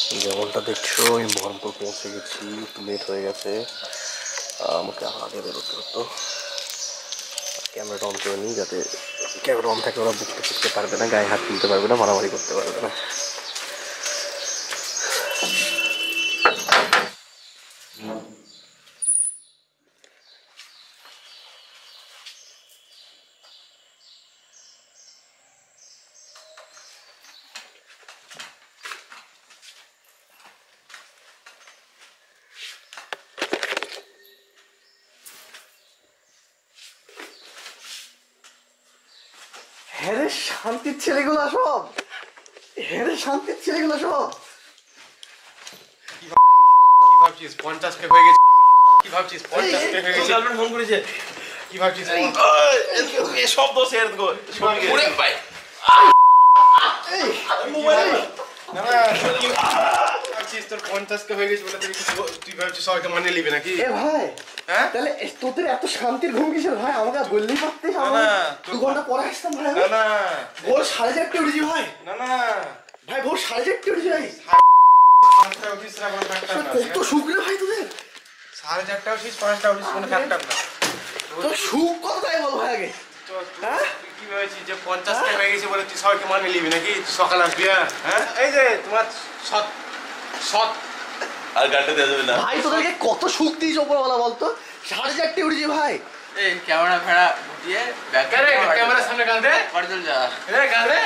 যেমনটা দেখছো আমি বহরমপুর পৌঁছে গেছি, একটু লেট হয়ে গেছে, আমাকে আগে বেরোতে হতো। ক্যামেরাটা অন করে নিই, যাতে ক্যামেরা অন থাকে ওরা বুঝতে শিখতে পারবে না, গায়ে হাত তুলতে পারবে না, মারামারি করতে পারবে না। হ্যাঁ, শান্তির ছেলেগুলো সব, হ্যাঁ শান্তির ছেলেগুলো সব। কি ভাবছিস 50 কে হয়ে গেছে? কি ভাবছিস 50 কে হয়ে গেছে? গার্লফ্রেন্ড ফোন করেছে। কি ভাবছিস? এই সব দোষ এর গো। ওরে ভাই এই মোবাইল না না কি ভাবছিস তোর 50 কে হয়ে গেছে বলে তুই ভাবছিস সবাইকে মানে নিবি নাকি? এ ভাই, হ্যাঁ তাহলে তোদের এত শান্তির ঘুম কিসের ভাই? আমাকে বললেই পারতিস, না, আমরা না, 2 ঘন্টা পরে আসতাম ভাই। না না ভোর 4:30 উঠেছি ভাই। না না ভাই ভোর 4:30 উঠেছি ভাই। 5টা উঠিস না কোনো ফ্যাক্টর না। কত সুখ রে ভাই তোদের। 4:30 উঠিস 5টা উঠিস কোনো ফ্যাক্টর না। তোর সুখ কত তাই বল ভাই আগে। হ্যাঁ? তুই কি ভেবেছিস যে 50 কে হয়ে গেছে বলে তুই সবাইকে মানে নিবি নাকি? তুই সকালে আসবি? হ্যাঁ এই যে তোমার সৎ সৎ আর গাড়িটা দেওয়া যাবে না। ভাই তোদেরকে কত সুখ দিয়েছ ওপরওয়ালা বলতো। 4:30 উঠেছি ভাই। এই ক্যামেরা ফেরা দিয়ে ব্যাক রে ক্যামেরার সামনে গান দে বাড়ি চল যা। রে গান দে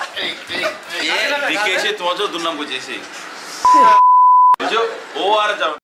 দিকে এসে তোমার দুর্নাম বুঝেছি বুঝো ও আর যাবে